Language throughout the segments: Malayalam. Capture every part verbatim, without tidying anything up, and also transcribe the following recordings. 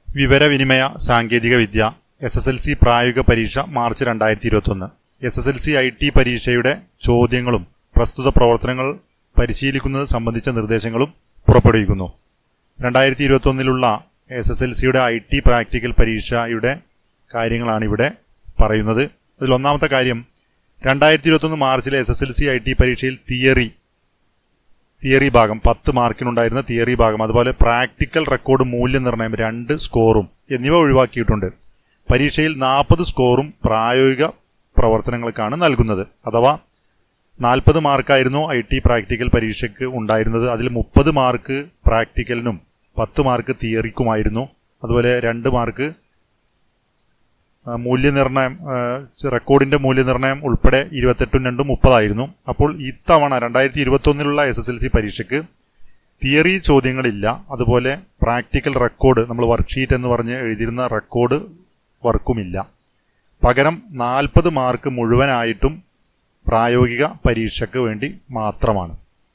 വിവരവിനിമയ സാങ്കേതിക വിദ്യ എസ് എസ് എൽ സി പ്രായോഗിക പരീക്ഷ മാർച്ച് രണ്ടായിരത്തി ഇരുപത്തൊന്ന്. S S L C I T പരീക്ഷയുടെ ചോദ്യങ്ങളും പ്രസ്തുത പ്രവർത്തനങ്ങൾ പരിശീലിക്കുന്നത് സംബന്ധിച്ച നിർദ്ദേശങ്ങളും പുറപ്പെടുവിക്കുന്നു. രണ്ടായിരത്തി ഇരുപത്തൊന്നിലുള്ള എസ് എസ് എൽ സിയുടെ ഐ ടി പ്രാക്ടിക്കൽ പരീക്ഷയുടെ കാര്യങ്ങളാണ് ഇവിടെ പറയുന്നത്. അതിൽ ഒന്നാമത്തെ കാര്യം, രണ്ടായിരത്തി ഇരുപത്തൊന്ന് മാർച്ചിലെ S S L C I T പരീക്ഷയിൽ തിയറി തിയറി ഭാഗം പത്ത് മാർക്കിനുണ്ടായിരുന്ന തിയറി ഭാഗം, അതുപോലെ പ്രാക്ടിക്കൽ റെക്കോർഡ് മൂല്യനിർണ്ണയം രണ്ട് സ്കോറും എന്നിവ ഒഴിവാക്കിയിട്ടുണ്ട്. പരീക്ഷയിൽ നാൽപ്പത് സ്കോറും പ്രായോഗിക പ്രവർത്തനങ്ങൾക്കാണ് നൽകുന്നത്. അഥവാ നാൽപ്പത് മാർക്കായിരുന്നു ഐ ടി പ്രാക്ടിക്കൽ പരീക്ഷയ്ക്ക് ഉണ്ടായിരുന്നത്. അതിൽ മുപ്പത് മാർക്ക് പ്രാക്ടിക്കലിനും പത്ത് മാർക്ക് തിയറിക്കുമായിരുന്നു. അതുപോലെ രണ്ട് മാർക്ക് മൂല്യനിർണ്ണയം, റെക്കോർഡിന്റെ മൂല്യനിർണ്ണയം ഉൾപ്പെടെ ഇരുപത്തെട്ടും രണ്ടും മുപ്പതായിരുന്നു. അപ്പോൾ ഇത്തവണ രണ്ടായിരത്തി ഇരുപത്തൊന്നിലുള്ള എസ് എസ് എൽ സി പരീക്ഷയ്ക്ക് തിയറി ചോദ്യങ്ങളില്ല. അതുപോലെ പ്രാക്ടിക്കൽ റെക്കോർഡ്, നമ്മൾ വർക്ക്ഷീറ്റ് എന്ന് പറഞ്ഞ് എഴുതിയിരുന്ന റെക്കോർഡ് വർക്കുമില്ല. പകരം നാൽപ്പത് മാർക്ക് മുഴുവനായിട്ടും പ്രായോഗിക പരീക്ഷയ്ക്ക് വേണ്ടി മാത്രമാണ്.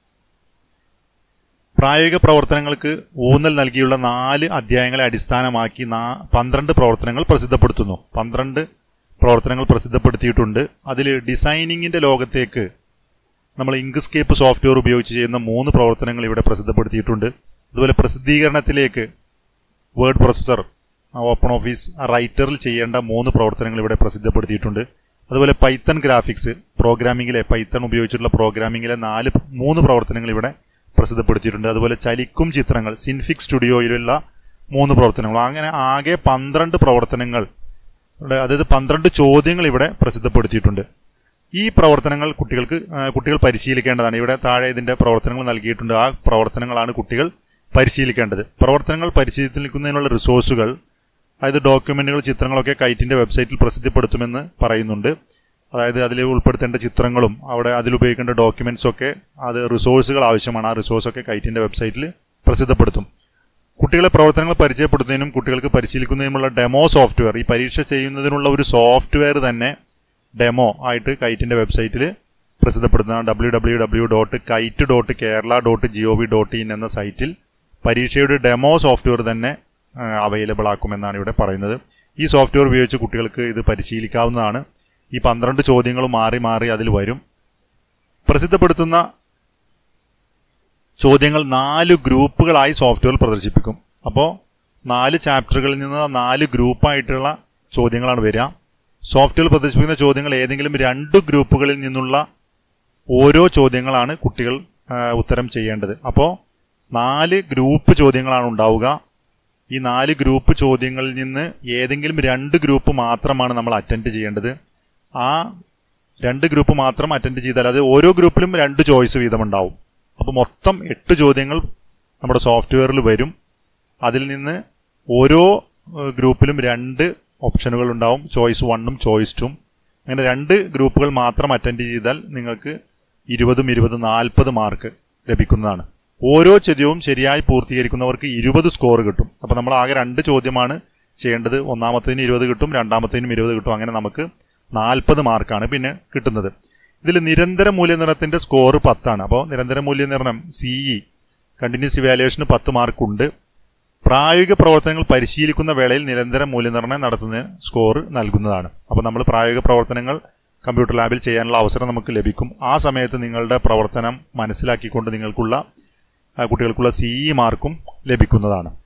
പ്രായോഗിക പ്രവർത്തനങ്ങൾക്ക് ഊന്നൽ നൽകിയുള്ള നാല് അധ്യായങ്ങളെ അടിസ്ഥാനമാക്കി പന്ത്രണ്ട് പ്രവർത്തനങ്ങൾ പ്രസിദ്ധപ്പെടുത്തുന്നു. പന്ത്രണ്ട് പ്രവർത്തനങ്ങൾ പ്രസിദ്ധപ്പെടുത്തിയിട്ടുണ്ട്. അതിൽ ഡിസൈനിങ്ങിന്റെ ലോകത്തേക്ക് നമ്മൾ ഇങ്ക്സ്കേപ്പ് സോഫ്റ്റ്വെയർ ഉപയോഗിച്ച് ചെയ്യുന്ന മൂന്ന് പ്രവർത്തനങ്ങൾ ഇവിടെ പ്രസിദ്ധപ്പെടുത്തിയിട്ടുണ്ട്. അതുപോലെ പ്രസിദ്ധീകരണത്തിലേക്ക് വേർഡ് പ്രൊസസർ, ഓപ്പൺ ഓഫീസ് റൈറ്ററിൽ ചെയ്യേണ്ട മൂന്ന് പ്രവർത്തനങ്ങൾ ഇവിടെ പ്രസിദ്ധപ്പെടുത്തിയിട്ടുണ്ട്. അതുപോലെ പൈത്തൺ ഗ്രാഫിക്സ്, പ്രോഗ്രാമിങ്ങിലെ പൈത്തൺ ഉപയോഗിച്ചിട്ടുള്ള പ്രോഗ്രാമിങ്ങിലെ നാല് മൂന്ന് പ്രവർത്തനങ്ങൾ ഇവിടെ പ്രസിദ്ധപ്പെടുത്തിയിട്ടുണ്ട്. അതുപോലെ ചലിക്കും ചിത്രങ്ങൾ, സിൻഫിക് സ്റ്റുഡിയോയിലുള്ള മൂന്ന് പ്രവർത്തനങ്ങൾ. അങ്ങനെ ആകെ പന്ത്രണ്ട് പ്രവർത്തനങ്ങൾ, അതായത് പന്ത്രണ്ട് ചോദ്യങ്ങൾ ഇവിടെ പ്രസിദ്ധപ്പെടുത്തിയിട്ടുണ്ട്. ഈ പ്രവർത്തനങ്ങൾ കുട്ടികൾക്ക് കുട്ടികൾ പരിശീലിക്കേണ്ടതാണ്. ഇവിടെ താഴെ ഇതിന്റെ പ്രവർത്തനങ്ങൾ നൽകിയിട്ടുണ്ട്. ആ പ്രവർത്തനങ്ങളാണ് കുട്ടികൾ പരിശീലിക്കേണ്ടത്. പ്രവർത്തനങ്ങൾ പരിശീലിക്കുന്നതിനുള്ള റിസോഴ്സുകൾ, അതായത് ഡോക്യുമെന്റുകൾ, ചിത്രങ്ങളൊക്കെ കൈറ്റിന്റെ വെബ്സൈറ്റിൽ പ്രസിദ്ധപ്പെടുത്തുമെന്ന് പറയുന്നുണ്ട്. അതായത് അതിൽ ഉൾപ്പെടുത്തേണ്ട ചിത്രങ്ങളും അവിടെ അതിലുപയോഗിക്കേണ്ട ഡോക്യുമെന്റ്സും ഒക്കെ അത് റിസോഴ്സുകൾ ആവശ്യമാണ്. ആ റിസോഴ്സൊക്കെ കൈറ്റിന്റെ വെബ്സൈറ്റിൽ പ്രസിദ്ധപ്പെടുത്തും. കുട്ടികളെ പ്രവർത്തനങ്ങൾ പരിചയപ്പെടുത്തുന്നതിനും കുട്ടികൾക്ക് പരിശീലിക്കുന്നതിനുമുള്ള ഡെമോ സോഫ്റ്റ്വെയർ, ഈ പരീക്ഷ ചെയ്യുന്നതിനുള്ള ഒരു സോഫ്റ്റ്വെയർ തന്നെ ഡെമോ ആയിട്ട് കൈറ്റിന്റെ വെബ്സൈറ്റിൽ പ്രസിദ്ധപ്പെടുത്തുന്നതാണ്. W W W dot KITE dot Kerala dot G O V dot in എന്ന സൈറ്റിൽ പരീക്ഷയുടെ ഡെമോ സോഫ്റ്റ്വെയർ തന്നെ അവൈലബിൾ ആക്കുമെന്നാണ് ഇവിടെ പറയുന്നത്. ഈ സോഫ്റ്റ്വെയർ ഉപയോഗിച്ച് കുട്ടികൾക്ക് ഇത് പരിശീലിക്കാവുന്നതാണ്. ഈ പന്ത്രണ്ട് ചോദ്യങ്ങളും മാറി മാറി അതിൽ വരും. പ്രസിദ്ധപ്പെടുത്തുന്ന ചോദ്യങ്ങൾ നാല് ഗ്രൂപ്പുകളായി സോഫ്റ്റ്വെയർ പ്രദർശിപ്പിക്കും. അപ്പോൾ നാല് ചാപ്റ്ററുകളിൽ നിന്ന് നാല് ഗ്രൂപ്പായിട്ടുള്ള ചോദ്യങ്ങളാണ് വരിക. സോഫ്റ്റ്വെയർ പ്രദർശിപ്പിക്കുന്ന ചോദ്യങ്ങൾ ഏതെങ്കിലും രണ്ട് ഗ്രൂപ്പുകളിൽ നിന്നുള്ള ഓരോ ചോദ്യങ്ങളാണ് കുട്ടികൾ ഉത്തരം ചെയ്യേണ്ടത്. അപ്പോൾ നാല് ഗ്രൂപ്പ് ചോദ്യങ്ങളാണ് ഉണ്ടാവുക. ഈ നാല് ഗ്രൂപ്പ് ചോദ്യങ്ങളിൽ നിന്ന് ഏതെങ്കിലും രണ്ട് ഗ്രൂപ്പ് മാത്രമാണ് നമ്മൾ അറ്റൻഡ് ചെയ്യേണ്ടത്. ആ രണ്ട് ഗ്രൂപ്പ് മാത്രം അറ്റൻഡ് ചെയ്താൽ അത് ഓരോ ഗ്രൂപ്പിലും രണ്ട് ചോയ്സ് വീതം ഉണ്ടാവും. അപ്പോൾ മൊത്തം എട്ട് ചോദ്യങ്ങൾ നമ്മുടെ സോഫ്റ്റ്വെയറിൽ വരും. അതിൽ നിന്ന് ഓരോ ഗ്രൂപ്പിലും രണ്ട് ഓപ്ഷനുകൾ ഉണ്ടാവും, ചോയ്സ് വണ്ണും ചോയ്സ് ടും. അങ്ങനെ രണ്ട് ഗ്രൂപ്പുകൾ മാത്രം അറ്റൻഡ് ചെയ്താൽ നിങ്ങൾക്ക് ഇരുപതും ഇരുപതും നാൽപ്പത് മാർക്ക് ലഭിക്കുന്നതാണ്. ഓരോ ചോദ്യവും ശരിയായി പൂർത്തീകരിക്കുന്നവർക്ക് ഇരുപത് സ്കോർ കിട്ടും. അപ്പോൾ നമ്മൾ ആകെ രണ്ട് ചോദ്യമാണ് ചെയ്യേണ്ടത്. ഒന്നാമത്തേന് ഇരുപത് കിട്ടും, രണ്ടാമത്തേനും ഇരുപത് കിട്ടും. അങ്ങനെ നമുക്ക് നാൽപ്പത് മാർക്കാണ് പിന്നെ കിട്ടുന്നത്. ഇതിൽ നിരന്തര മൂല്യനിർണ്ണയത്തിന്റെ സ്കോർ പത്താണ്. അപ്പോൾ നിരന്തര മൂല്യനിർണ്ണയം സിഇ കണ്ടിന്യൂസ് ഇവാലുവേഷന് പത്ത് മാർക്കുണ്ട്. പ്രായോഗിക പ്രവർത്തനങ്ങൾ പരിശീലിക്കുന്ന വേളയിൽ നിരന്തര മൂല്യനിർണ്ണയം നടത്തുന്ന സ്കോർ നൽകുന്നതാണ്. അപ്പോൾ നമ്മൾ പ്രായോഗിക പ്രവർത്തനങ്ങൾ കമ്പ്യൂട്ടർ ലാബിൽ ചെയ്യാനുള്ള അവസരം നമുക്ക് ലഭിക്കും. ആ സമയത്ത് നിങ്ങളുടെ പ്രവർത്തനം മനസ്സിലാക്കിക്കൊണ്ട് നിങ്ങൾക്കുള്ള കുട്ടികൾക്കുള്ള സിഇ മാർക്കും ലഭിക്കുന്നതാണ്.